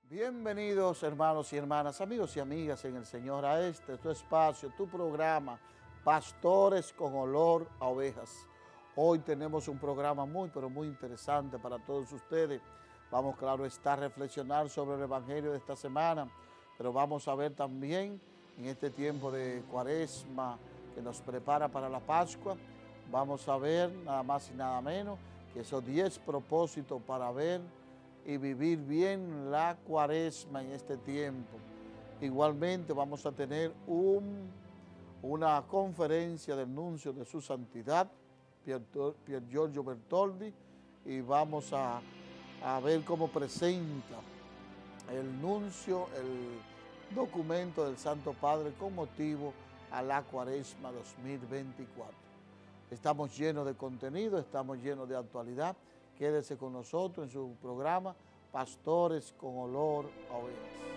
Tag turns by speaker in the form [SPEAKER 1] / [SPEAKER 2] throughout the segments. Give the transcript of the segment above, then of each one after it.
[SPEAKER 1] Bienvenidos hermanos y hermanas, amigos y amigas en el Señor a tu espacio, tu programa, Pastores con Olor a Ovejas. Hoy tenemos un programa muy, pero muy interesante para todos ustedes. Vamos, claro está, a reflexionar sobre el Evangelio de esta semana, pero vamos a ver también en este tiempo de Cuaresma que nos prepara para la Pascua, vamos a ver nada más y nada menos que esos 10 propósitos para ver y vivir bien la Cuaresma en este tiempo. Igualmente vamos a tener una conferencia del nuncio de su santidad, Pier Giorgio Bertoldi, y vamos a ver cómo presenta el nuncio el documento del Santo Padre con motivo a la Cuaresma 2024. Estamos llenos de contenido, estamos llenos de actualidad. Quédese con nosotros en su programa Pastores con Olor a Ovejas.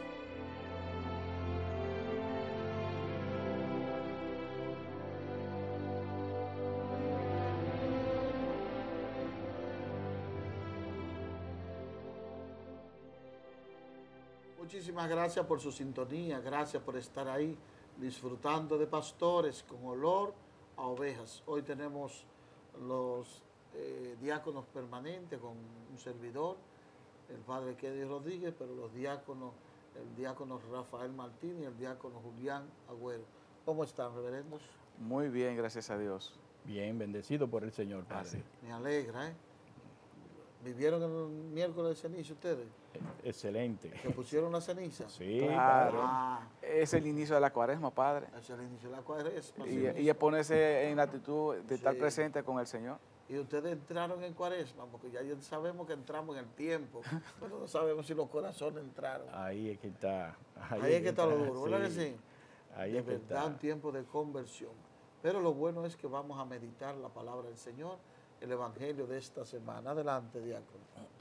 [SPEAKER 1] Muchísimas gracias por su sintonía, gracias por estar ahí disfrutando de Pastores con Olor a Ovejas. Hoy tenemos los diáconos permanentes con un servidor, el padre Kedy Rodríguez, pero los diáconos, el diácono Rafael Martín y el diácono Julián Agüero. ¿Cómo están, reverendos?
[SPEAKER 2] Muy bien, gracias a Dios.
[SPEAKER 3] Bien, bendecido por el Señor, Padre.
[SPEAKER 1] Me alegra, ¿eh? ¿Vivieron el miércoles de ceniza ustedes?
[SPEAKER 3] Excelente.
[SPEAKER 1] ¿Se pusieron la ceniza?
[SPEAKER 3] Sí,
[SPEAKER 2] Claro.
[SPEAKER 1] Ah,
[SPEAKER 2] Es el inicio de la Cuaresma, Padre.
[SPEAKER 1] es el inicio de la Cuaresma.
[SPEAKER 2] Y es ponerse en la actitud de estar
[SPEAKER 1] Sí.
[SPEAKER 2] presente con el Señor.
[SPEAKER 1] Y ustedes entraron en Cuaresma, porque ya sabemos que entramos en el tiempo, pero no sabemos si los corazones entraron.
[SPEAKER 3] ahí es que está.
[SPEAKER 1] Ahí es que está lo duro, ¿verdad que sí?
[SPEAKER 3] Ahí
[SPEAKER 1] De
[SPEAKER 3] es que
[SPEAKER 1] verdad,
[SPEAKER 3] está.
[SPEAKER 1] un tiempo de conversión. Pero lo bueno es que vamos a meditar la palabra del Señor, el Evangelio de esta semana. Adelante, diácono.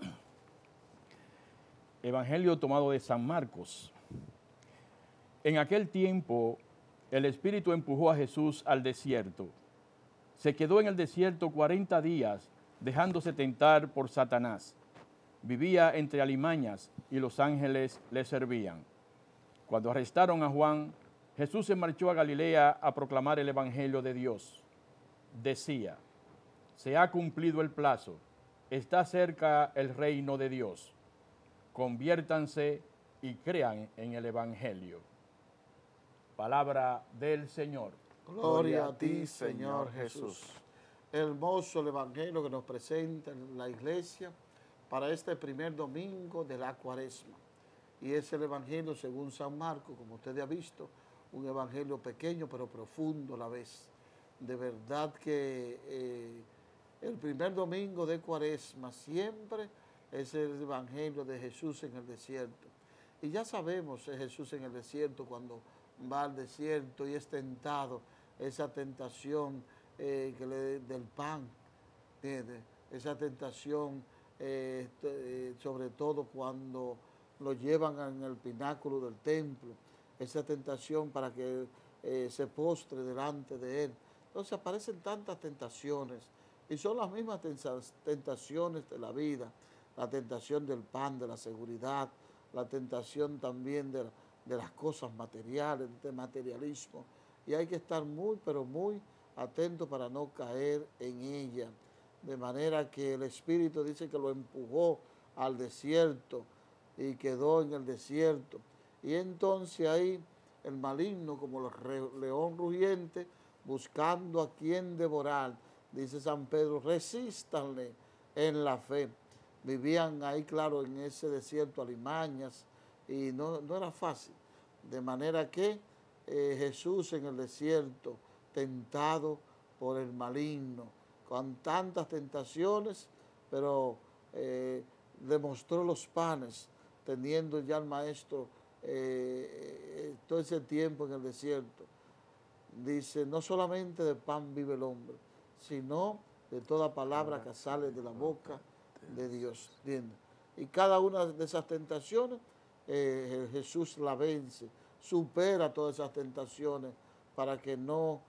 [SPEAKER 3] Evangelio tomado de San Marcos. En aquel tiempo, el Espíritu empujó a Jesús al desierto. Se quedó en el desierto 40 días, dejándose tentar por Satanás. Vivía entre alimañas y los ángeles le servían. Cuando arrestaron a Juan, Jesús se marchó a Galilea a proclamar el Evangelio de Dios. Decía: se ha cumplido el plazo, está cerca el reino de Dios. Conviértanse y crean en el Evangelio. Palabra del Señor.
[SPEAKER 1] Gloria a ti, Señor Jesús. Hermoso el Evangelio que nos presenta en la iglesia para este primer domingo de la Cuaresma. Y es el Evangelio según San Marcos, como usted ha visto, un Evangelio pequeño pero profundo a la vez. De verdad que el primer domingo de Cuaresma siempre es el Evangelio de Jesús en el desierto. Y ya sabemos, es Jesús en el desierto cuando va al desierto y es tentado, esa tentación del pan, ¿entiendes? Esa tentación, sobre todo cuando lo llevan en el pináculo del templo, esa tentación para que se postre delante de él. Entonces aparecen tantas tentaciones y son las mismas tentaciones de la vida, la tentación del pan, de la seguridad, la tentación también de las cosas materiales, del materialismo, y hay que estar muy, pero muy atentos para no caer en ella. De manera que el Espíritu dice que lo empujó al desierto y quedó en el desierto. Y entonces ahí el maligno, como el león rugiente, buscando a quien devorar, dice San Pedro, resístanle en la fe. Vivían ahí, claro, en ese desierto alimañas y no era fácil. De manera que Jesús en el desierto, tentado por el maligno, con tantas tentaciones, pero demostró los panes, teniendo ya el maestro todo ese tiempo en el desierto. Dice, no solamente de pan vive el hombre, sino de toda palabra que sale de la boca de Dios. ¿Entiendes? Y cada una de esas tentaciones, Jesús la vence, supera todas esas tentaciones para que no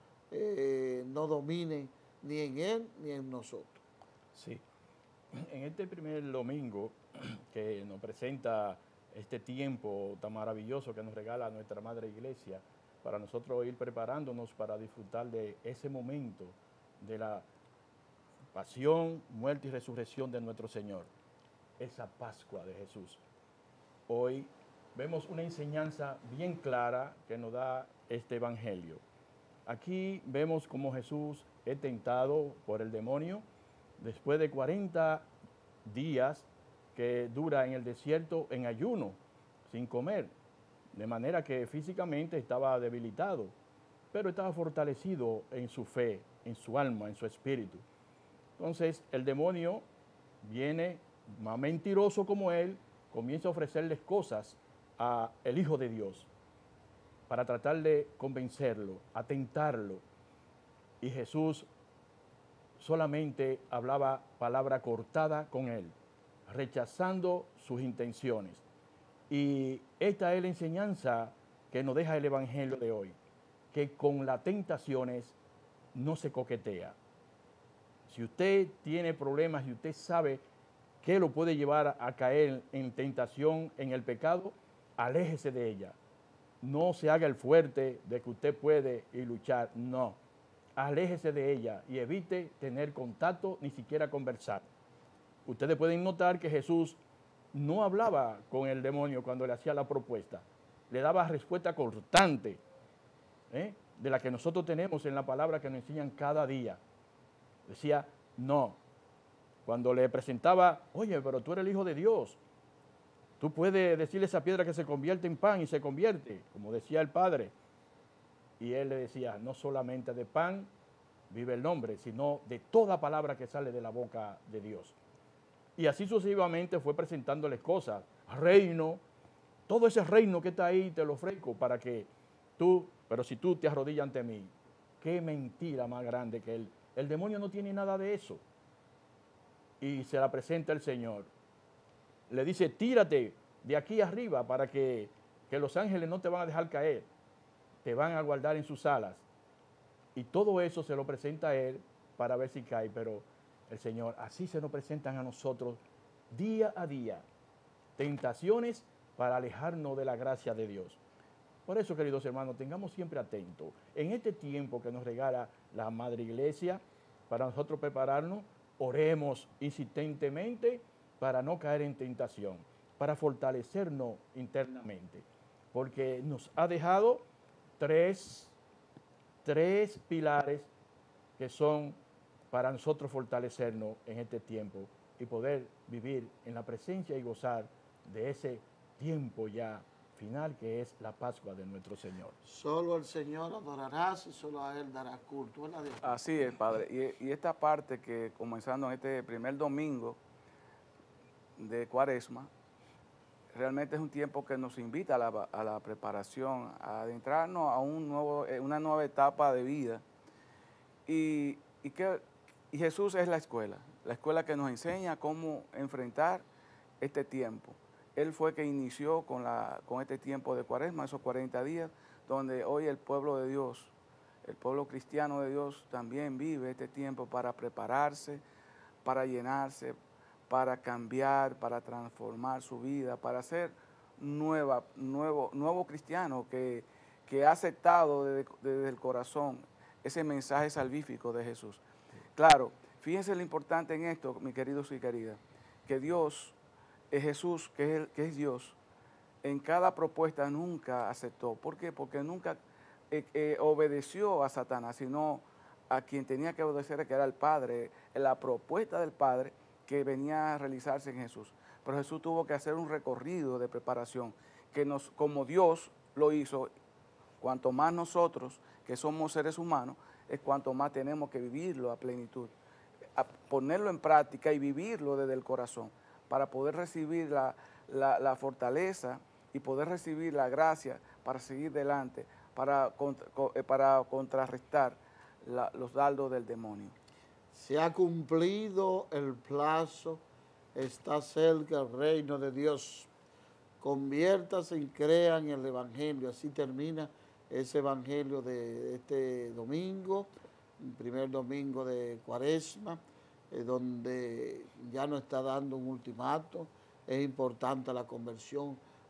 [SPEAKER 1] dominen ni en Él ni en nosotros.
[SPEAKER 3] Sí. En este primer domingo que nos presenta este tiempo tan maravilloso que nos regala nuestra Madre Iglesia, para nosotros ir preparándonos para disfrutar de ese momento de la pasión, muerte y resurrección de nuestro Señor, esa Pascua de Jesús. Hoy vemos una enseñanza bien clara que nos da este Evangelio. Aquí vemos cómo Jesús es tentado por el demonio después de 40 días que dura en el desierto en ayuno, sin comer, de manera que físicamente estaba debilitado, pero estaba fortalecido en su fe, en su alma, en su espíritu. Entonces el demonio viene, más mentiroso como él, comienza a ofrecerles cosas al Hijo de Dios para tratar de convencerlo, a tentarlo. Y Jesús solamente hablaba palabra cortada con él, rechazando sus intenciones. Y esta es la enseñanza que nos deja el Evangelio de hoy, que con las tentaciones no se coquetea. Si usted tiene problemas y usted sabe que lo puede llevar a caer en tentación, en el pecado, aléjese de ella. No se haga el fuerte de que usted puede y luchar, no. Aléjese de ella y evite tener contacto, ni siquiera conversar. Ustedes pueden notar que Jesús no hablaba con el demonio cuando le hacía la propuesta. Le daba respuesta cortante, de la que nosotros tenemos en la palabra que nos enseñan cada día. Decía, no. Cuando le presentaba, oye, pero tú eres el Hijo de Dios. Tú puedes decirle a esa piedra que se convierte en pan y se convierte, como decía el Padre. Y él le decía, no solamente de pan vive el hombre, sino de toda palabra que sale de la boca de Dios. Y así sucesivamente fue presentándoles cosas, reino, todo ese reino que está ahí te lo ofrezco para que tú, pero si tú te arrodillas ante mí, qué mentira más grande que él. El demonio no tiene nada de eso. Y se la presenta el Señor. Le dice, tírate de aquí arriba para que los ángeles no te van a dejar caer. Te van a guardar en sus alas. Y todo eso se lo presenta a él para ver si cae. Pero el Señor, así se nos presentan a nosotros día a día. Tentaciones para alejarnos de la gracia de Dios. Por eso, queridos hermanos, tengamos siempre atentos. En este tiempo que nos regala la Madre Iglesia, para nosotros prepararnos, oremos insistentemente para no caer en tentación, para fortalecernos internamente. Porque nos ha dejado tres pilares que son para nosotros fortalecernos en este tiempo y poder vivir en la presencia y gozar de ese tiempo ya final que es la Pascua de nuestro Señor.
[SPEAKER 1] Solo al Señor adorarás y solo a Él darás culto. ¿Verdad, Dios?
[SPEAKER 2] Así es, Padre. Y esta parte que comenzando en este primer domingo de Cuaresma, realmente es un tiempo que nos invita a la preparación, a adentrarnos a una nueva etapa de vida. Y Jesús es la escuela que nos enseña cómo enfrentar este tiempo. Él fue que inició con este tiempo de Cuaresma, esos 40 días, donde hoy el pueblo de Dios, el pueblo cristiano de Dios también vive este tiempo para prepararse, para llenarse, para cambiar, para transformar su vida, para ser nuevo cristiano que ha aceptado desde el corazón ese mensaje salvífico de Jesús. Claro, fíjense lo importante en esto, mis queridos y queridas, que Dios, Jesús, que es Dios, en cada propuesta nunca aceptó. ¿Por qué? Porque nunca obedeció a Satanás, sino a quien tenía que obedecer, que era el Padre, la propuesta del Padre que venía a realizarse en Jesús. Pero Jesús tuvo que hacer un recorrido de preparación, como Dios lo hizo, cuanto más nosotros, que somos seres humanos, es cuanto más tenemos que vivirlo a plenitud, a ponerlo en práctica y vivirlo desde el corazón, para poder recibir la fortaleza y poder recibir la gracia para seguir adelante, para contrarrestar los dardos del demonio.
[SPEAKER 1] Se ha cumplido el plazo, está cerca el reino de Dios. Conviértase y crean en el Evangelio. Así termina ese Evangelio de este domingo, el primer domingo de Cuaresma, donde ya nos está dando un ultimato. Es importante la conversión.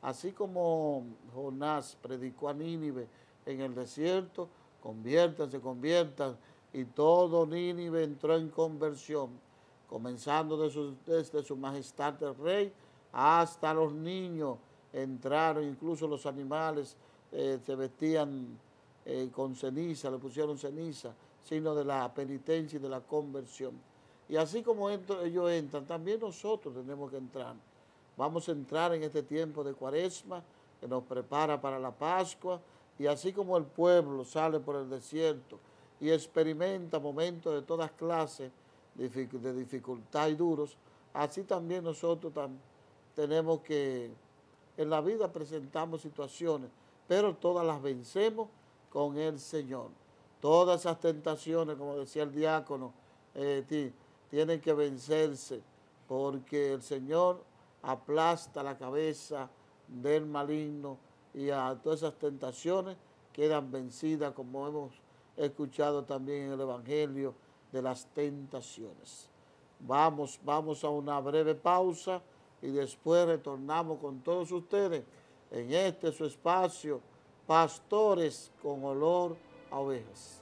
[SPEAKER 1] así como Jonás predicó a Nínive en el desierto, conviértanse, conviertan, y todo Nínive entró en conversión, comenzando desde su majestad el rey hasta los niños entraron, incluso los animales se vestían con ceniza, le pusieron ceniza, signo de la penitencia y de la conversión. Y así como ellos entran, también nosotros tenemos que entrar. Vamos a entrar en este tiempo de Cuaresma, que nos prepara para la Pascua, y así como el pueblo sale por el desierto y experimenta momentos de todas clases de dificultad y duros, así también nosotros tenemos que, en la vida presentamos situaciones, pero todas las vencemos con el Señor. Todas esas tentaciones, como decía el diácono, tienen que vencerse, porque el Señor aplasta la cabeza del maligno y a todas esas tentaciones quedan vencidas, como hemos escuchado también en el Evangelio de las tentaciones. Vamos a una breve pausa y después retornamos con todos ustedes en este su espacio, Pastores con Olor a Ovejas.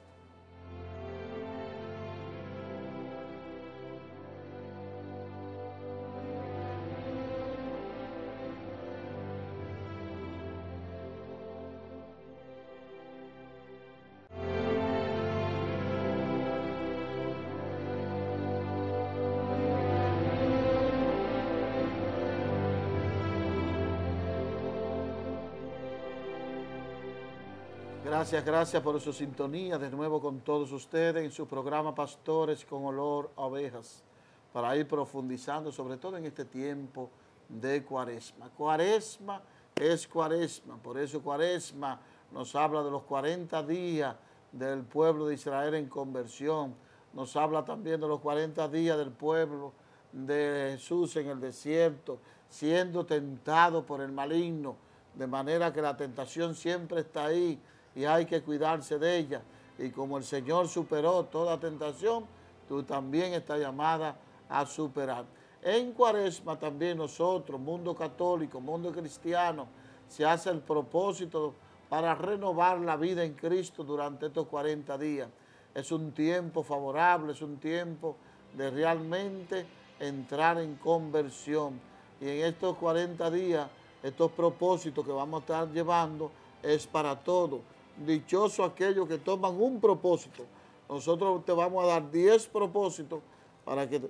[SPEAKER 1] Gracias por su sintonía de nuevo con todos ustedes en su programa Pastores con Olor a Ovejas, para ir profundizando sobre todo en este tiempo de Cuaresma. Cuaresma es Cuaresma, por eso Cuaresma nos habla de los 40 días del pueblo de Israel en conversión, nos habla también de los 40 días del pueblo de Jesús en el desierto, siendo tentado por el maligno, de manera que la tentación siempre está ahí, y hay que cuidarse de ella. Y como el Señor superó toda tentación, tú también estás llamada a superar. En Cuaresma también nosotros, mundo católico, mundo cristiano, se hace el propósito para renovar la vida en Cristo durante estos 40 días. Es un tiempo favorable, es un tiempo de realmente entrar en conversión. Y en estos 40 días, estos propósitos que vamos a estar llevando es para todos. Dichoso aquellos que toman un propósito. Nosotros te vamos a dar 10 propósitos para que,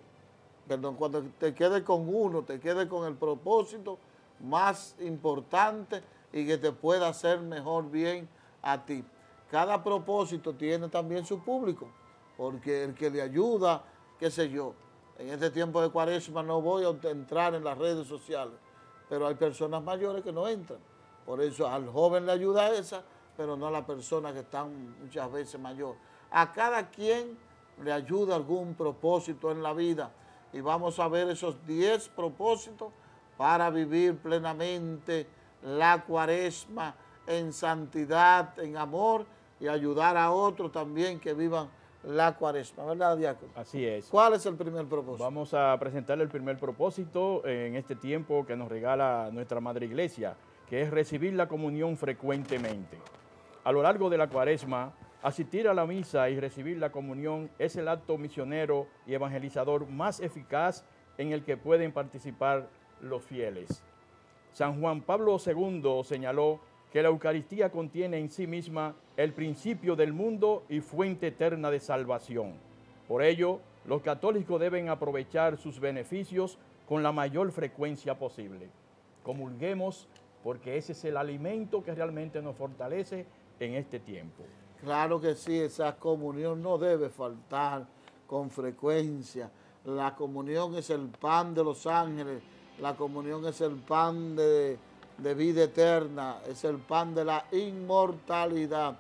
[SPEAKER 1] cuando te quedes con uno, te quedes con el propósito más importante y que te pueda hacer mejor bien a ti. Cada propósito tiene también su público, porque el que le ayuda, qué sé yo, en este tiempo de Cuaresma no voy a entrar en las redes sociales, pero hay personas mayores que no entran. Por eso al joven le ayuda esa, pero no a la persona que están muchas veces mayor. A cada quien le ayuda algún propósito en la vida, y vamos a ver esos 10 propósitos para vivir plenamente la Cuaresma en santidad, en amor, y ayudar a otros también que vivan la Cuaresma, ¿verdad, diácono?
[SPEAKER 3] Así es.
[SPEAKER 1] ¿Cuál es el primer propósito?
[SPEAKER 3] Vamos a presentarle el primer propósito en este tiempo que nos regala nuestra Madre Iglesia, que es recibir la comunión frecuentemente. A lo largo de la Cuaresma, asistir a la misa y recibir la comunión es el acto misionero y evangelizador más eficaz en el que pueden participar los fieles. San Juan Pablo II señaló que la Eucaristía contiene en sí misma el principio del mundo y fuente eterna de salvación. Por ello, los católicos deben aprovechar sus beneficios con la mayor frecuencia posible. Comulguemos, porque ese es el alimento que realmente nos fortalece en este tiempo.
[SPEAKER 1] Claro que sí, esa comunión no debe faltar con frecuencia. La comunión es el pan de los ángeles, la comunión es el pan de vida eterna, es el pan de la inmortalidad.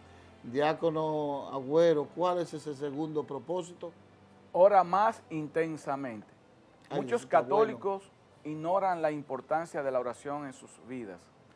[SPEAKER 1] Diácono Agüero, ¿cuál es ese segundo propósito?
[SPEAKER 2] Ora más intensamente.
[SPEAKER 1] Ay,
[SPEAKER 2] Muchos
[SPEAKER 1] eso está
[SPEAKER 2] católicos ignoran la importancia de la oración en sus vidas.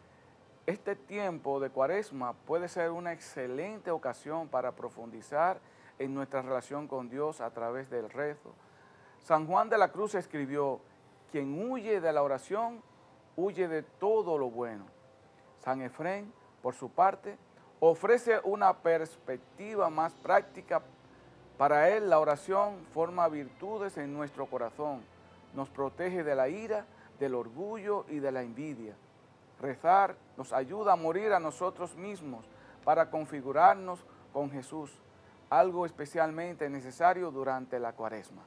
[SPEAKER 2] Este tiempo de Cuaresma puede ser una excelente ocasión para profundizar en nuestra relación con Dios a través del rezo. San Juan de la Cruz escribió: quien huye de la oración huye de todo lo bueno. San Efrén, por su parte, ofrece una perspectiva más práctica. Para él, la oración forma virtudes en nuestro corazón, nos protege de la ira, del orgullo y de la envidia. Rezar nos ayuda a morir a nosotros mismos para configurarnos con Jesús, algo especialmente necesario durante la Cuaresma.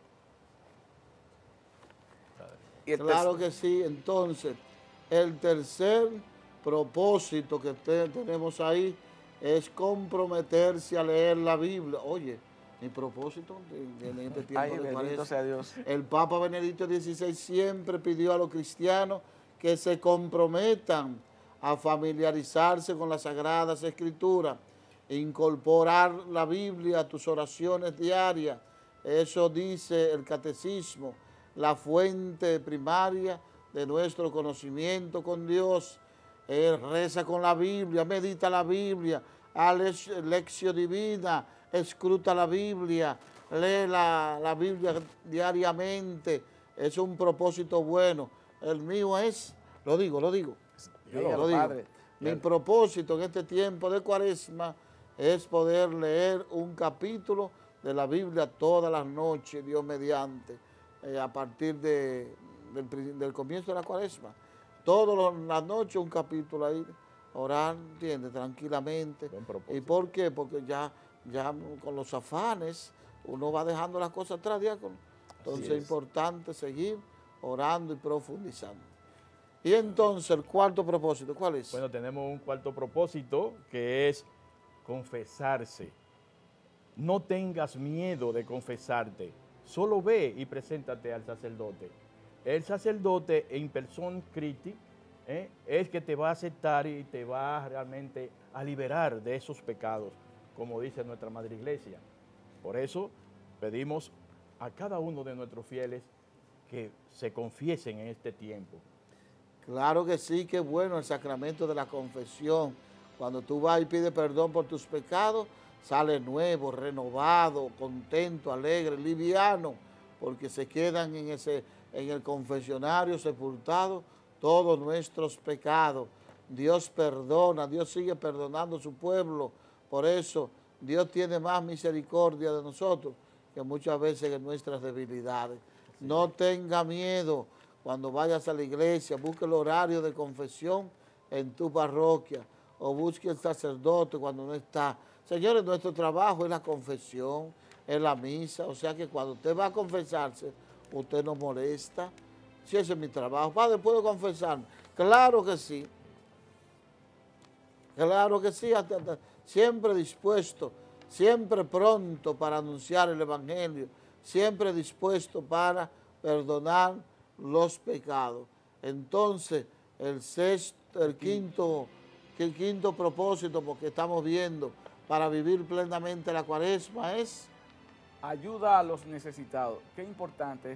[SPEAKER 1] Claro que sí. Entonces, el tercer propósito que tenemos ahí es comprometerse a leer la Biblia. Oye, mi propósito en este tiempo
[SPEAKER 2] Ay,
[SPEAKER 1] de
[SPEAKER 2] bendito
[SPEAKER 1] Cuaresma.
[SPEAKER 2] sea Dios.
[SPEAKER 1] El Papa Benedicto XVI siempre pidió a los cristianos que se comprometan a familiarizarse con las Sagradas Escrituras, incorporar la Biblia a tus oraciones diarias. Eso dice el Catecismo, la fuente primaria de nuestro conocimiento con Dios. Reza con la Biblia, medita la Biblia, haz lección divina, escruta la Biblia, lee la Biblia diariamente. Es un propósito bueno. El mío es, lo digo.
[SPEAKER 2] Dígalo, Padre.
[SPEAKER 1] Mi propósito en este tiempo de Cuaresma es poder leer un capítulo de la Biblia todas las noches, Dios mediante, a partir del comienzo de la Cuaresma. Todas las noches un capítulo ahí, orar, ¿entiendes? Tranquilamente. ¿Y por qué? Porque ya con los afanes uno va dejando las cosas atrás, diácono. Entonces es importante seguir orando y profundizando. Y entonces el cuarto propósito, ¿cuál es?
[SPEAKER 3] Bueno, tenemos un cuarto propósito que es confesarse. No tengas miedo de confesarte. Solo ve y preséntate al sacerdote. El sacerdote en persona crítica es que te va a aceptar y te va realmente a liberar de esos pecados, como dice nuestra Madre Iglesia. Por eso pedimos a cada uno de nuestros fieles que se confiesen en este tiempo.
[SPEAKER 1] Claro que sí, qué bueno el sacramento de la confesión. Cuando tú vas y pides perdón por tus pecados, sales nuevo, renovado, contento, alegre, liviano, porque se quedan en el confesionario sepultados todos nuestros pecados. Dios perdona, Dios sigue perdonando a su pueblo. Por eso Dios tiene más misericordia de nosotros que muchas veces en nuestras debilidades. Sí. No tenga miedo cuando vayas a la iglesia, busque el horario de confesión en tu parroquia o busque el sacerdote cuando no está. Señores, nuestro trabajo es la confesión, es la misa, o sea que cuando usted va a confesarse, usted no molesta. Si ese es mi trabajo, padre, ¿puedo confesarme? Claro que sí. Claro que sí, siempre dispuesto, siempre pronto para anunciar el Evangelio, siempre dispuesto para perdonar los pecados. Entonces, el quinto propósito, porque estamos viendo para vivir plenamente la Cuaresma es
[SPEAKER 2] ayuda a los necesitados. Qué importante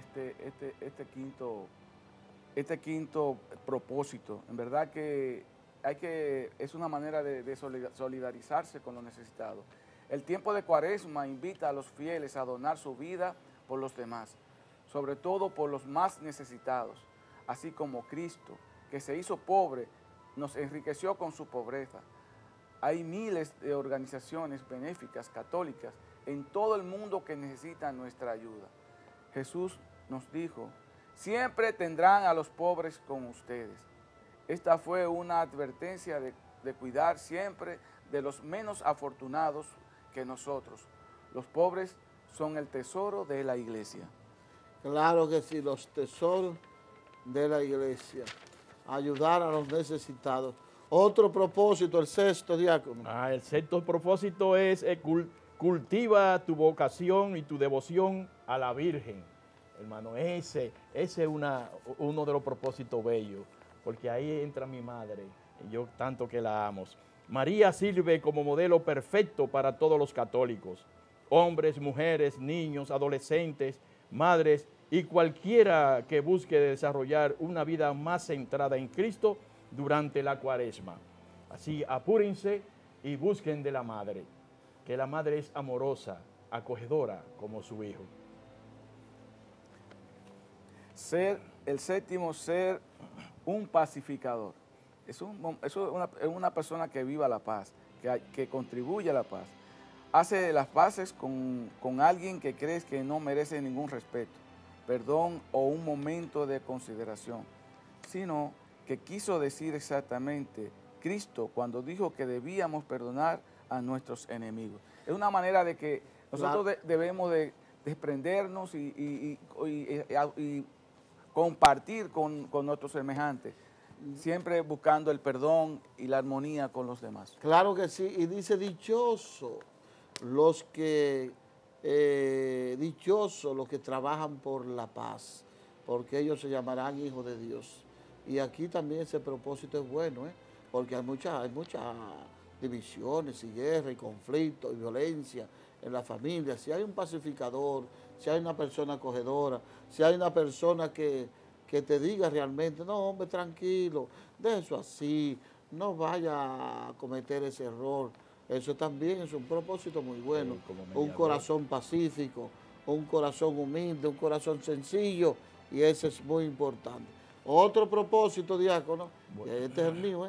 [SPEAKER 2] este quinto propósito. En verdad que es una manera de solidarizarse con los necesitados. El tiempo de Cuaresma invita a los fieles a donar su vida por los demás, sobre todo por los más necesitados, así como Cristo, que se hizo pobre, nos enriqueció con su pobreza. Hay miles de organizaciones benéficas católicas en todo el mundo que necesitan nuestra ayuda. Jesús nos dijo, siempre tendrán a los pobres con ustedes. Esta fue una advertencia de cuidar siempre de los menos afortunados que nosotros. Los pobres son el tesoro de la iglesia.
[SPEAKER 1] Claro que sí, los tesoros de la iglesia. Ayudar a los necesitados. Otro propósito, el sexto, diácono.
[SPEAKER 3] El sexto propósito es cultiva tu vocación y tu devoción a la Virgen. Hermano, ese es uno de los propósitos bellos, porque ahí entra mi madre, y yo tanto que la amo. María sirve como modelo perfecto para todos los católicos, hombres, mujeres, niños, adolescentes, madres y cualquiera que busque desarrollar una vida más centrada en Cristo durante la Cuaresma. Así apúrense y busquen de la madre, que la madre es amorosa, acogedora como su hijo.
[SPEAKER 2] El séptimo, ser un pacificador. Es una persona que viva la paz, que contribuye a la paz. Hace las paces con alguien que crees que no merece ningún respeto, perdón o un momento de consideración, sino que quiso decir exactamente Cristo cuando dijo que debíamos perdonar a nuestros enemigos. Es una manera de que nosotros debemos de desprendernos y compartir con nuestros semejantes, siempre buscando el perdón y la armonía con los demás.
[SPEAKER 1] Claro que sí, y dice dichosos los que trabajan por la paz, porque ellos se llamarán hijos de Dios. Y aquí también ese propósito es bueno, porque hay muchas divisiones y guerra y conflictos y violencia en la familia. Si hay un pacificador, si hay una persona acogedora, si hay una persona que te diga realmente, no, hombre, tranquilo, de eso así, no vaya a cometer ese error. Eso también es un propósito muy bueno. Un corazón pacífico, un corazón humilde, un corazón sencillo, y eso es muy importante. Otro propósito, diácono, y este es el mío,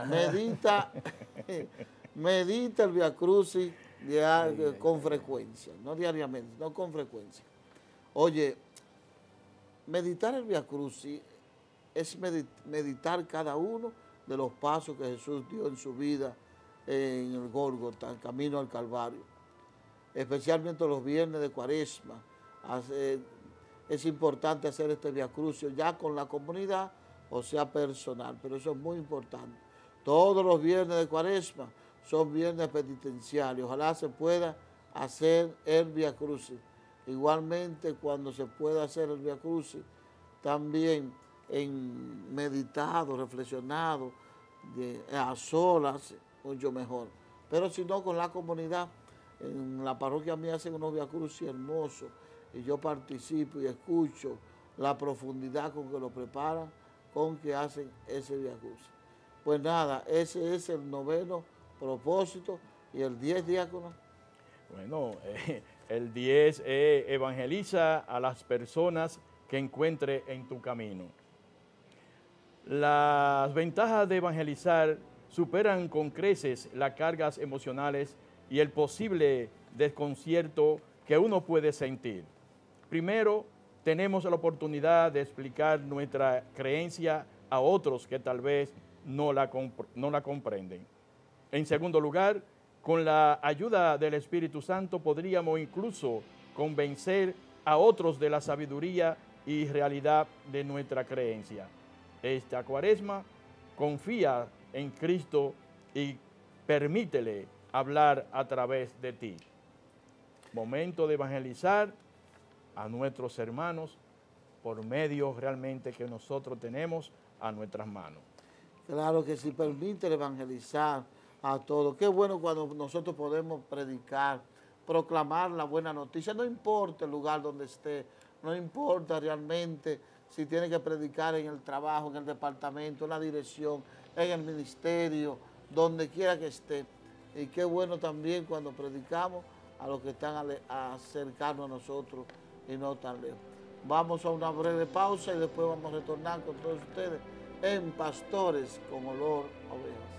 [SPEAKER 1] medita el Via Crucis con frecuencia, no diariamente, no con frecuencia. Oye, meditar el Via Crucis es meditar cada uno de los pasos que Jesús dio en su vida en el Gólgota, el camino al Calvario, especialmente los viernes de Cuaresma. Es importante hacer este Via Crucis ya con la comunidad, o sea personal, pero eso es muy importante. Todos los viernes de Cuaresma son viernes penitenciales, ojalá se pueda hacer el Via Crucis. Igualmente, cuando se pueda hacer el Via Crucis, también en meditado, reflexionado, a solas, mucho mejor. Pero si no, con la comunidad, en la parroquia mía hacen unos Via Crucis hermosos, y yo participo y escucho la profundidad con que lo preparan, con que hacen ese Via Crucis. Pues nada, ese es el 9º propósito. ¿Y el 10, diácono?
[SPEAKER 3] Bueno, el 10 es evangeliza a las personas que encuentre en tu camino. Las ventajas de evangelizar superan con creces las cargas emocionales y el posible desconcierto que uno puede sentir. Primero, tenemos la oportunidad de explicar nuestra creencia a otros que tal vez no la comprenden. En segundo lugar, con la ayuda del Espíritu Santo podríamos incluso convencer a otros de la sabiduría y realidad de nuestra creencia. Esta Cuaresma confía en Cristo y permítele hablar a través de ti. Momento de evangelizar a nuestros hermanos por medio realmente que nosotros tenemos a nuestras manos.
[SPEAKER 1] Claro que sí, permite evangelizar a todos. Qué bueno cuando nosotros podemos predicar, proclamar la buena noticia, no importa el lugar donde esté, no importa realmente si tiene que predicar en el trabajo, en el departamento, en la dirección, en el ministerio, donde quiera que esté. Y qué bueno también cuando predicamos a los que están cercanos a nosotros y no tan lejos. Vamos a una breve pausa y después vamos a retornar con todos ustedes en Pastores con Olor a Ovejas.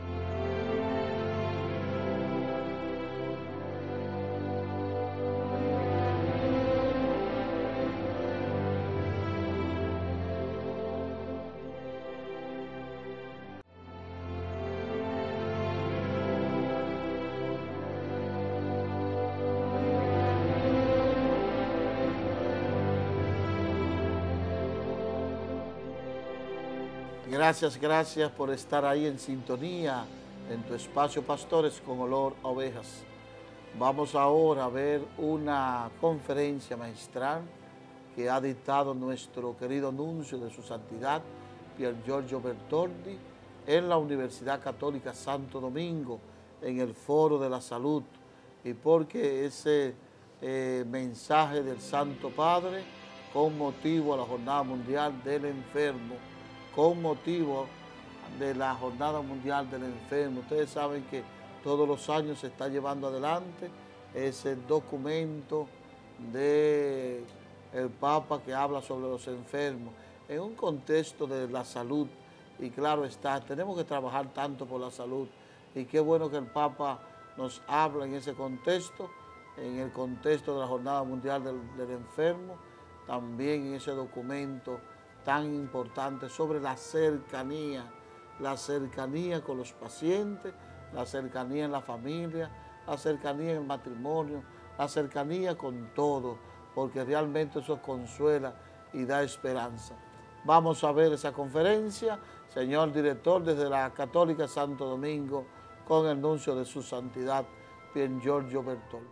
[SPEAKER 1] Gracias por estar ahí en sintonía en tu espacio Pastores con Olor a Ovejas. Vamos ahora a ver una conferencia magistral que ha dictado nuestro querido nuncio de su santidad, Pier Giorgio Bertoldi, en la Universidad Católica Santo Domingo, en el Foro de la Salud, y porque ese mensaje del Santo Padre con motivo a la Jornada Mundial del Enfermo, con motivo de la Jornada Mundial del Enfermo. Ustedes saben que todos los años se está llevando adelante ese documento del Papa que habla sobre los enfermos. en un contexto de la salud, y claro está, tenemos que trabajar tanto por la salud, y qué bueno que el Papa nos habla en ese contexto, en el contexto de la Jornada Mundial del Enfermo, también en ese documento tan importante sobre la cercanía con los pacientes, la cercanía en la familia, la cercanía en el matrimonio, la cercanía con todo, porque realmente eso consuela y da esperanza. Vamos a ver esa conferencia, señor director, desde la Católica Santo Domingo, con el nuncio de su santidad, Pier Giorgio Bertoldi.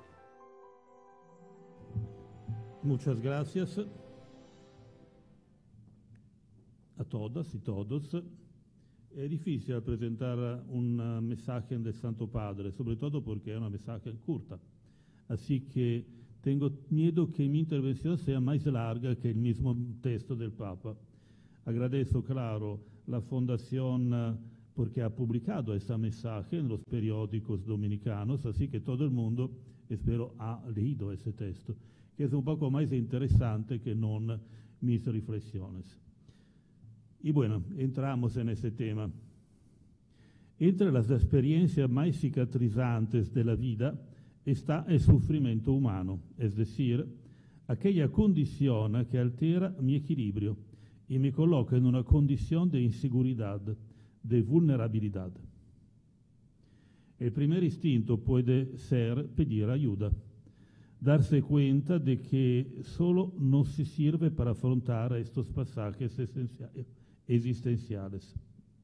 [SPEAKER 4] Muchas gracias a todas y todos. Es difícil presentar un mensaje del Santo Padre, sobre todo porque es una mensaje corta. Así que tengo miedo que mi intervención sea más larga que el mismo texto del Papa. Agradezco, claro, la Fundación porque ha publicado ese mensaje en los periódicos dominicanos, así que todo el mundo, espero, ha leído ese texto, que es un poco más interesante que no mis reflexiones. Y bueno, entramos en ese tema. Entre las experiencias más cicatrizantes de la vida está el sufrimiento humano, es decir, aquella condición que altera mi equilibrio y me coloca en una condición de inseguridad, de vulnerabilidad. El primer instinto puede ser pedir ayuda, darse cuenta de que solo no se sirve para afrontar estos pasajes existenciales.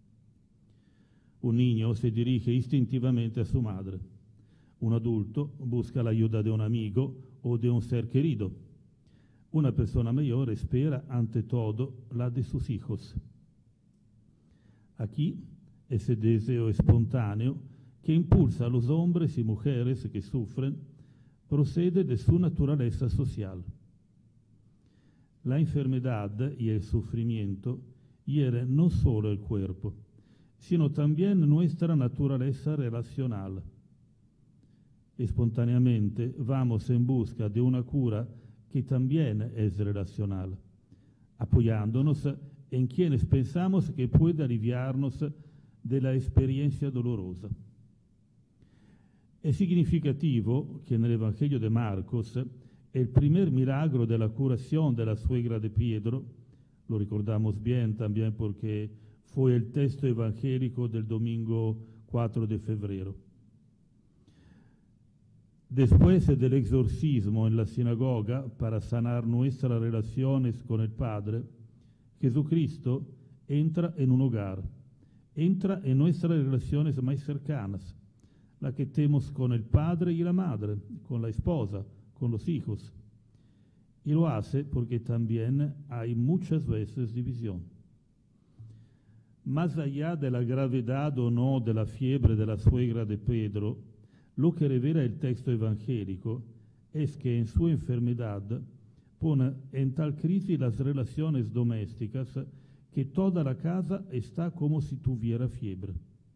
[SPEAKER 4] Un niño se dirige instintivamente a su madre. Un adulto busca la ayuda de un amigo o de un ser querido. Una persona mayor espera ante todo la de sus hijos. Aquí, ese deseo espontáneo que impulsa a los hombres y mujeres que sufren procede de su naturaleza social. La enfermedad y el sufrimiento hieren no solo el cuerpo, sino también nuestra naturaleza relacional. Espontáneamente vamos en busca de una cura que también es relacional, apoyándonos en quienes pensamos que puede aliviarnos de la experiencia dolorosa. Es significativo que en el Evangelio de Marcos el primer milagro de la curación de la suegra de Pedro, lo recordamos bien también porque fue el texto evangélico del domingo 4 de febrero. Después del exorcismo en la sinagoga para sanar nuestras relaciones con el Padre, Jesucristo entra en un hogar, entra en nuestras relaciones más cercanas, la que tenemos con el padre y la madre, con la esposa, con los hijos. Y lo hace porque también hay muchas veces división. Más allá de la gravedad o no de la fiebre de la suegra de Pedro, lo que revela el texto evangélico es que en su enfermedad pone en tal crisis las relaciones domésticas que toda la casa está como si tuviera fiebre.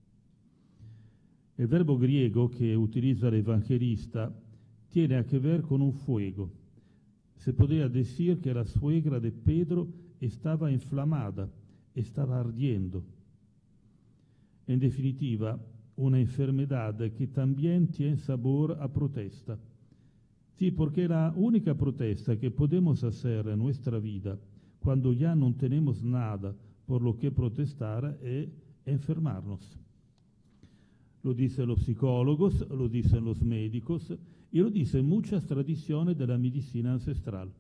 [SPEAKER 4] El verbo griego que utiliza el evangelista tiene que ver con un fuego. Se podría decir que la suegra de Pedro estaba inflamada, estaba ardiendo. En definitiva, una enfermedad que también tiene sabor a protesta. Sí, porque la única protesta que podemos hacer en nuestra vida cuando ya no tenemos nada por lo que protestar es enfermarnos. Lo dicen los psicólogos, lo dicen los médicos y lo dicen muchas tradiciones de la medicina ancestral.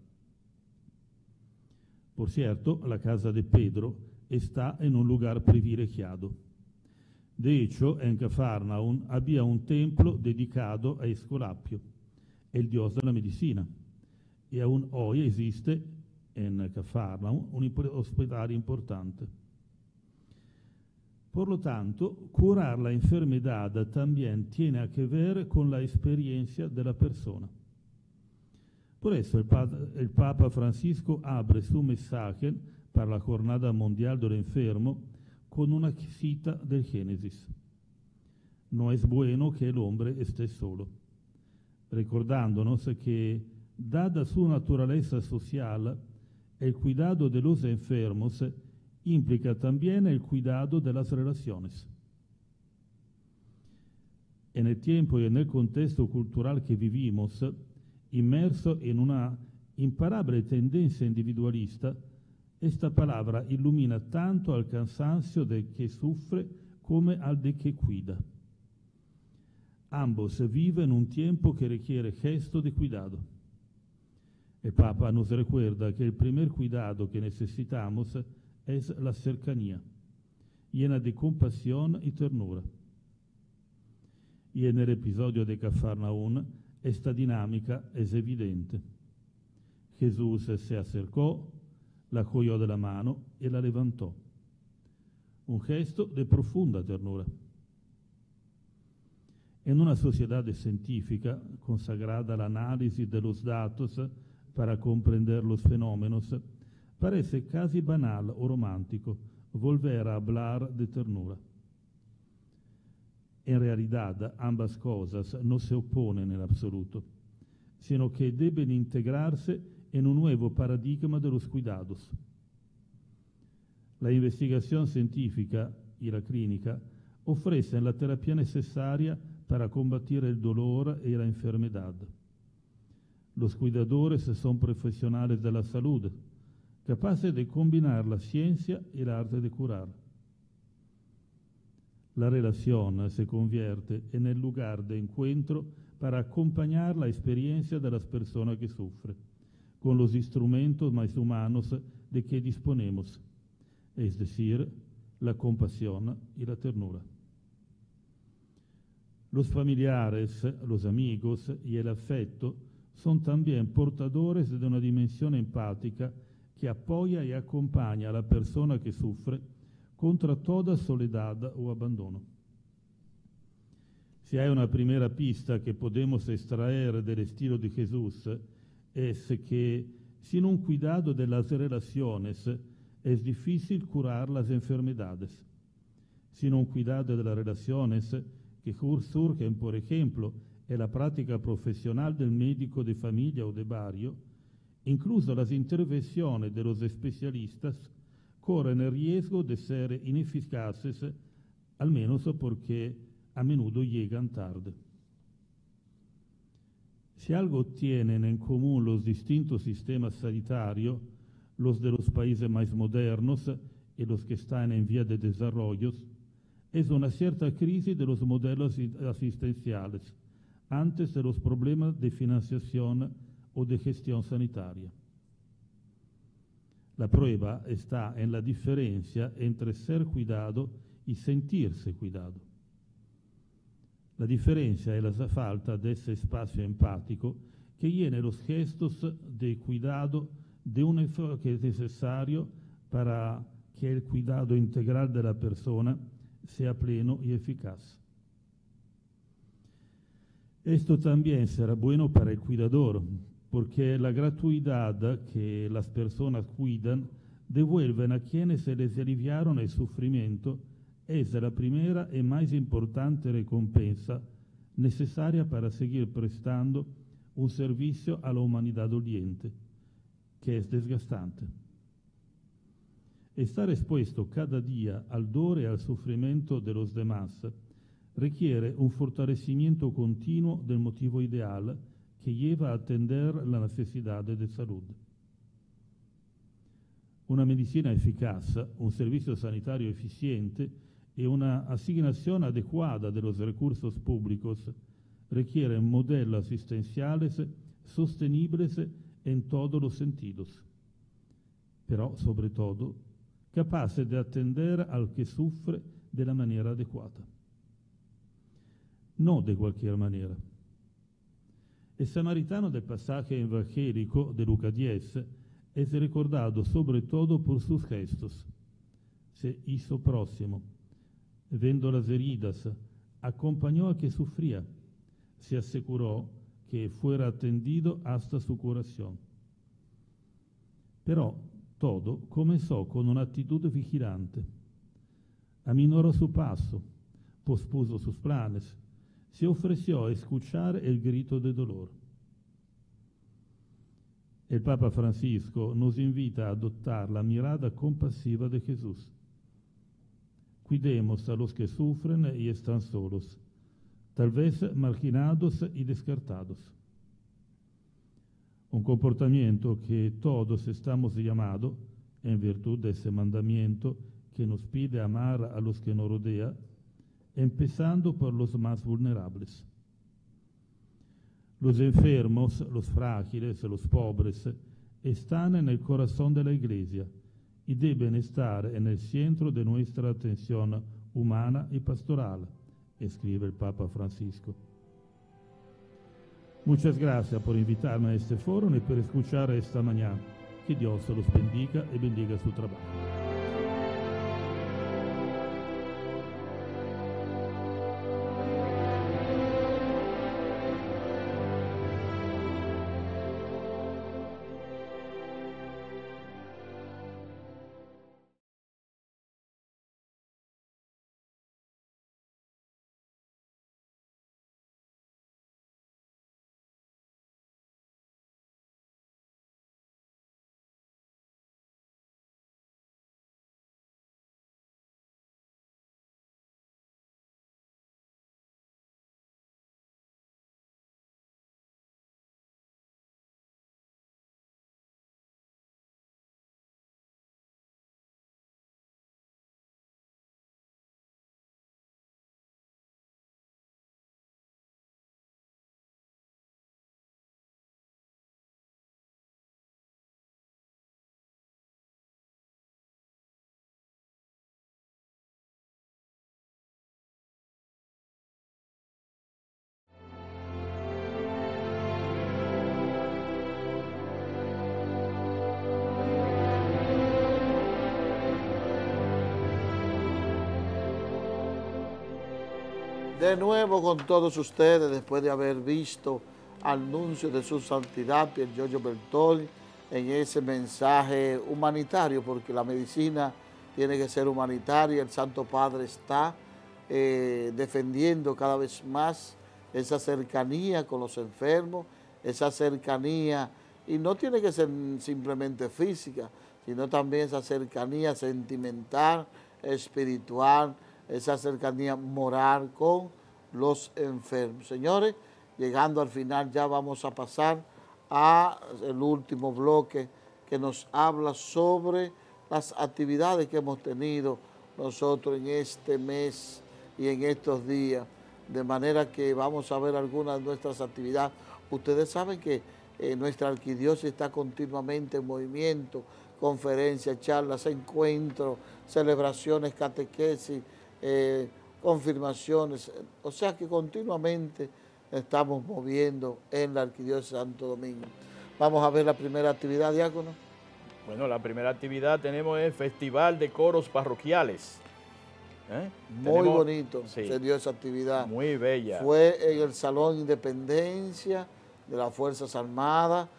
[SPEAKER 4] Por cierto, la casa de Pedro está en un lugar privilegiado. De hecho, en Cafarnaum había un templo dedicado a Esculapio, el dios de la medicina, y aún hoy existe en Cafarnaum un hospital importante. Por lo tanto, curar la enfermedad también tiene que ver con la experiencia de la persona. Por eso el Papa Francisco abre su mensaje para la Jornada Mundial del Enfermo con una cita del Génesis. No es bueno que el hombre esté solo, recordándonos que, dada su naturaleza social, El cuidado de los enfermos implica también el cuidado de las relaciones. En el tiempo y en el contexto cultural que vivimos, inmerso en una imparable tendencia individualista, esta palabra ilumina tanto al cansancio del que sufre como al de que cuida. Ambos viven un tiempo que requiere gesto de cuidado. El Papa nos recuerda que el primer cuidado que necesitamos es la cercanía, llena de compasión y ternura. Y en el episodio de Cafarnaún, esta dinámica es evidente. Jesús se acercó, la cogió de la mano y la levantó. Un gesto de profunda ternura. En una sociedad científica consagrada al análisis de los datos para comprender los fenómenos, parece casi banal o romántico volver a hablar de ternura. En realidad, ambas cosas no se oponen en absoluto, sino que deben integrarse en un nuevo paradigma de los cuidados. La investigación científica y la clínica ofrecen la terapia necesaria para combatir el dolor y la enfermedad. Los cuidadores son profesionales de la salud, capaces de combinar la ciencia y el arte de curar. La relación se convierte en el lugar de encuentro para acompañar la experiencia de las personas que sufren, con los instrumentos más humanos de que disponemos, es decir, la compasión y la ternura. Los familiares, los amigos y el afecto son también portadores de una dimensión empática que apoya y acompaña a la persona que sufre contra toda soledad o abandono. Si hay una primera pista que podemos extraer del estilo de Jesús, es que sin un cuidado de las relaciones es difícil curar las enfermedades. Sin un cuidado de las relaciones que surgen, por ejemplo, en la práctica profesional del médico de familia o de barrio, incluso las intervenciones de los especialistas corren el riesgo de ser ineficaces, al menos porque a menudo llegan tarde. Si algo tienen en común los distintos sistemas sanitarios, los de los países más modernos y los que están en vía de desarrollo, es una cierta crisis de los modelos asistenciales antes de los problemas de financiación o de gestión sanitaria. La prueba está en la diferencia entre ser cuidado y sentirse cuidado. La diferencia es la falta de ese espacio empático que llena los gestos de cuidado de un enfoque que es necesario para que el cuidado integral de la persona sea pleno y eficaz. Esto también será bueno para el cuidador, porque la gratuidad que las personas cuidan devuelven a quienes se les aliviaron el sufrimiento es la primera y más importante recompensa necesaria para seguir prestando un servicio a la humanidad doliente, que es desgastante. Estar expuesto cada día al dolor y al sufrimiento de los demás requiere un fortalecimiento continuo del motivo ideal que lleva a atender las necesidades de salud. Una medicina eficaz, un servicio sanitario eficiente y una asignación adecuada de los recursos públicos requieren modelos asistenciales sostenibles en todos los sentidos, pero sobre todo capaces de atender al que sufre de la manera adecuada. No de cualquier manera. El samaritano del pasaje evangélico de Lucas 10 es recordado sobre todo por sus gestos. Se hizo próximo, viendo las heridas, acompañó a que sufría, se aseguró que fuera atendido hasta su curación. Pero todo comenzó con una actitud vigilante. Aminoró su paso, pospuso sus planes, se ofreció a escuchar el grito de dolor. el Papa Francisco nos invita a adoptar la mirada compasiva de Jesús. Cuidemos a los que sufren y están solos, tal vez marginados y descartados. Un comportamiento que todos estamos llamados, en virtud de ese mandamiento que nos pide amar a los que nos rodean, empezando por los más vulnerables. Los enfermos, los frágiles, los pobres, están en el corazón de la Iglesia y deben estar en el centro de nuestra atención humana y pastoral, escribe el Papa Francisco. Muchas gracias por invitarme a este foro y por escuchar esta mañana. Que Dios los bendiga y bendiga su trabajo.
[SPEAKER 1] De nuevo con todos ustedes, después de haber visto al nuncio de su santidad, Pier Giorgio Bertoli, en ese mensaje humanitario, porque la medicina tiene que ser humanitaria. El Santo Padre está defendiendo cada vez más esa cercanía con los enfermos, esa cercanía, y no tiene que ser simplemente física, sino también esa cercanía sentimental, espiritual, esa cercanía moral con los enfermos. Señores, llegando al final ya vamos a pasar al último bloque que nos habla sobre las actividades que hemos tenido nosotros en este mes y en estos días, de manera que vamos a ver algunas de nuestras actividades. Ustedes saben que nuestra arquidiócesis está continuamente en movimiento, conferencias, charlas, encuentros, celebraciones, catequesis, confirmaciones, o sea que continuamente estamos moviendo en la Arquidiócesis de Santo Domingo. Vamos a ver la primera actividad, diácono.
[SPEAKER 3] Bueno, la primera actividad tenemos el Festival de Coros Parroquiales.
[SPEAKER 1] Muy bonito, sí, se dio esa actividad.
[SPEAKER 3] Muy bella.
[SPEAKER 1] Fue en el Salón Independencia de las Fuerzas Armadas,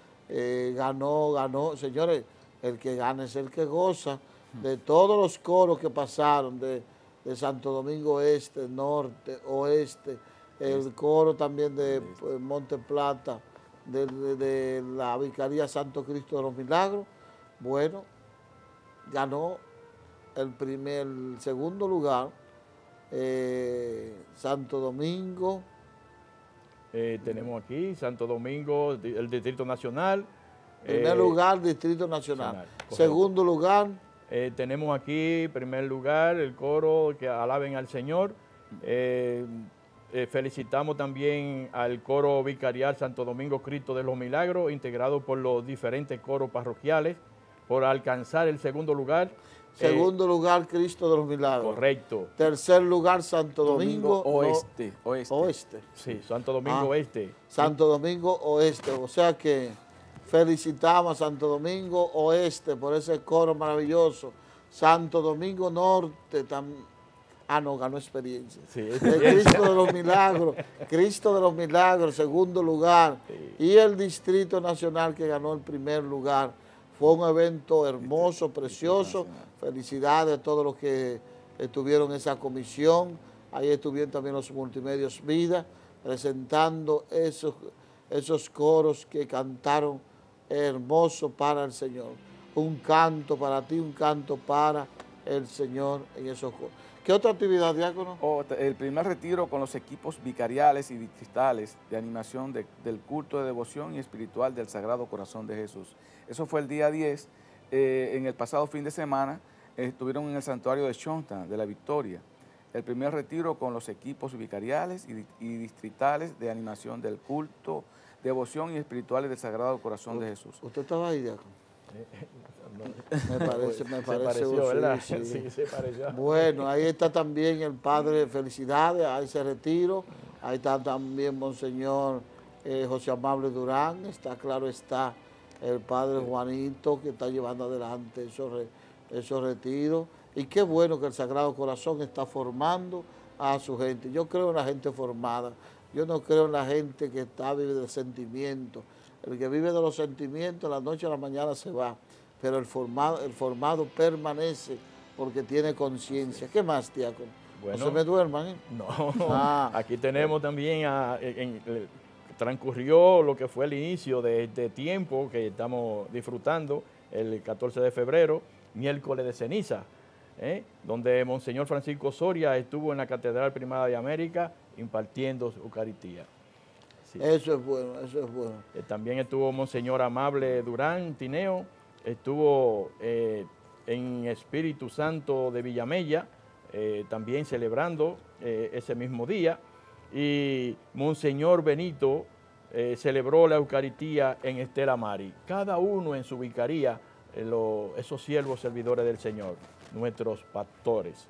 [SPEAKER 1] ganó, señores, el que gana es el que goza. De todos los coros que pasaron, de Santo Domingo Este, Norte, Oeste, el coro también de Monte Plata, de la Vicaría Santo Cristo de los Milagros, bueno, ganó el segundo lugar, Santo Domingo.
[SPEAKER 3] Tenemos aquí Santo Domingo, el Distrito Nacional.
[SPEAKER 1] Primer lugar, Distrito Nacional. Segundo lugar.
[SPEAKER 3] Tenemos aquí, en primer lugar, el coro que alaben al Señor. Felicitamos también al coro vicarial Santo Domingo Cristo de los Milagros, integrado por los diferentes coros parroquiales, por alcanzar el segundo lugar.
[SPEAKER 1] Segundo lugar, Cristo de los Milagros.
[SPEAKER 3] Correcto.
[SPEAKER 1] Tercer lugar, Santo Domingo
[SPEAKER 2] Oeste.
[SPEAKER 3] Sí, Santo Domingo Oeste.
[SPEAKER 1] Santo Domingo Oeste, o sea que felicitamos a Santo Domingo Oeste por ese coro maravilloso. Santo Domingo Norte, ganó experiencia.
[SPEAKER 3] Sí,
[SPEAKER 1] Cristo de los Milagros, Cristo de los Milagros, segundo lugar. Sí. Y el Distrito Nacional que ganó el primer lugar. Fue un evento hermoso, precioso. Felicidades a todos los que estuvieron en esa comisión. Ahí estuvieron también los Multimedios Vida, presentando esos coros que cantaron hermoso para el Señor. Un canto para ti, un canto para el Señor en esos coros. ¿Qué otra actividad, diácono?
[SPEAKER 2] El primer retiro con los equipos vicariales y distritales de animación del culto de devoción y espiritual del Sagrado Corazón de Jesús. Eso fue el día 10. En el pasado fin de semana estuvieron en el santuario de Shontan, de la Victoria. El primer retiro con los equipos vicariales y distritales de animación del culto, devoción y espirituales del Sagrado Corazón de Jesús.
[SPEAKER 1] ¿Usted estaba ahí, diácono? Me parece,
[SPEAKER 3] Se pareció, ¿verdad?
[SPEAKER 1] sí.
[SPEAKER 3] Sí, se pareció.
[SPEAKER 1] Bueno, ahí está también el padre, felicidades a ese retiro. Ahí está también Monseñor José Amable Durán. Está claro, está el padre Juanito que está llevando adelante esos retiros. Y qué bueno que el Sagrado Corazón está formando a su gente. Yo creo en la gente formada. Yo no creo en la gente que vive de sentimientos. El que vive de los sentimientos, la noche a la mañana se va. Pero el formado permanece porque tiene conciencia. ¿Qué más, diácono?
[SPEAKER 3] Bueno,
[SPEAKER 1] no se me duerman, ¿eh?
[SPEAKER 3] No, aquí tenemos también, transcurrió lo que fue el inicio de este tiempo que estamos disfrutando, el 14 de febrero, miércoles de ceniza, donde Monseñor Francisco Soria estuvo en la Catedral Primada de América impartiendo Eucaristía. Sí.
[SPEAKER 1] Eso es bueno, eso es bueno.
[SPEAKER 3] También estuvo Monseñor Amable Durán Tineo, estuvo en Espíritu Santo de Villamella, también celebrando ese mismo día, y Monseñor Benito celebró la Eucaristía en Estela Mari. Cada uno en su vicaría, esos siervos servidores del Señor, nuestros pastores.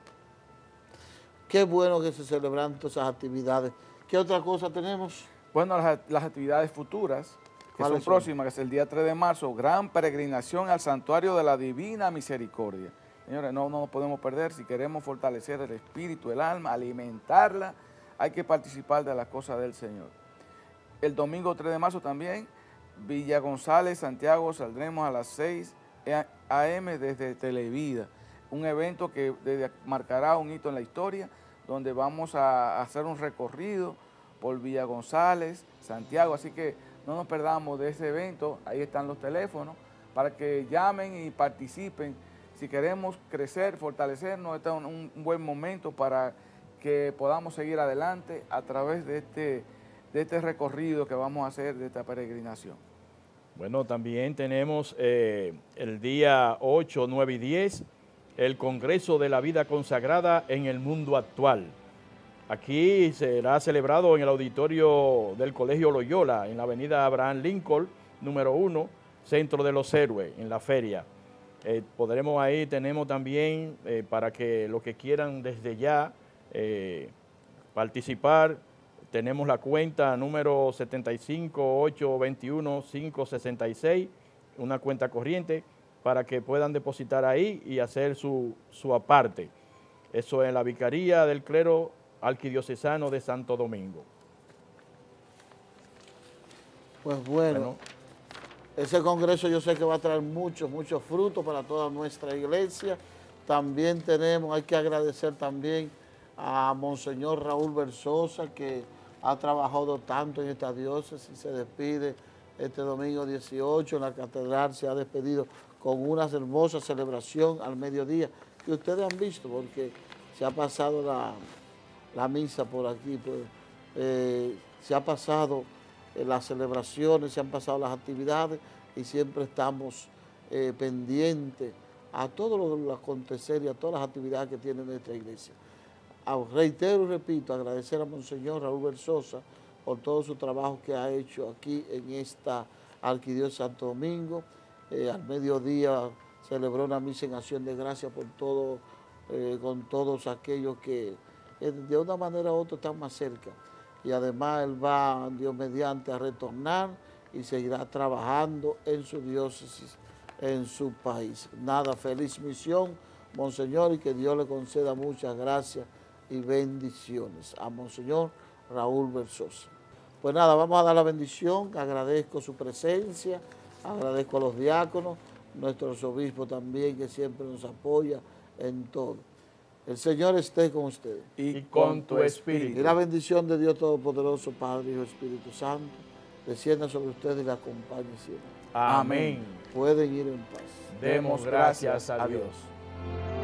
[SPEAKER 1] Qué bueno que se celebran todas esas actividades. ¿Qué otra cosa tenemos?
[SPEAKER 2] Bueno, las actividades futuras, que son próximas, que es el día 3 de marzo, gran peregrinación al Santuario de la Divina Misericordia. Señores, no nos podemos perder. Si queremos fortalecer el espíritu, el alma, alimentarla, hay que participar de las cosas del Señor. El domingo 3 de marzo también, Villa González, Santiago, saldremos a las 6 a.m. desde Televida. Un evento que marcará un hito en la historia, donde vamos a hacer un recorrido por Villa González, Santiago, así que no nos perdamos de ese evento. Ahí están los teléfonos para que llamen y participen. Si queremos crecer, fortalecernos, este es un buen momento para que podamos seguir adelante a través de este recorrido que vamos a hacer, de esta peregrinación.
[SPEAKER 3] Bueno, también tenemos el día 8, 9 y 10, el Congreso de la Vida Consagrada en el Mundo Actual. Aquí será celebrado en el auditorio del Colegio Loyola, en la avenida Abraham Lincoln, número 1, Centro de los Héroes, en la feria. Tenemos también, para que los que quieran desde ya participar, tenemos la cuenta número 75-821-566, una cuenta corriente, para que puedan depositar ahí y hacer su aparte. Eso en la Vicaría del Clero Arquidiocesano de Santo Domingo.
[SPEAKER 1] Pues bueno, ese congreso yo sé que va a traer muchos frutos para toda nuestra iglesia. También hay que agradecer también a Monseñor Raúl Versosa, que ha trabajado tanto en esta diócesis. Se despide este domingo 18 en la catedral, se ha despedido con una hermosa celebración al mediodía, que ustedes han visto, porque se ha pasado la misa por aquí, se ha pasado las celebraciones, se han pasado las actividades y siempre estamos pendientes a todo lo acontecer y a todas las actividades que tiene nuestra iglesia. Reitero y repito, agradecer a Monseñor Raúl Versosa por todo su trabajo que ha hecho aquí en esta Arquidiócesis de Santo Domingo. Al mediodía celebró una misa en acción de gracias por todo, con todos aquellos que de una manera u otra están más cerca. Y además él va, Dios mediante, a retornar y seguirá trabajando en su diócesis, en su país. Nada, feliz misión, Monseñor, y que Dios le conceda muchas gracias y bendiciones a Monseñor Raúl Versosa. Pues nada, vamos a dar la bendición, agradezco su presencia, agradezco a los diáconos, nuestros obispos también, que siempre nos apoya en todo. El Señor esté con ustedes.
[SPEAKER 3] Y con tu espíritu.
[SPEAKER 1] Y la bendición de Dios Todopoderoso, Padre, Hijo y Espíritu Santo, descienda sobre ustedes y la acompañe siempre.
[SPEAKER 3] Amén.
[SPEAKER 1] Pueden ir en paz.
[SPEAKER 3] Demos gracias a Dios.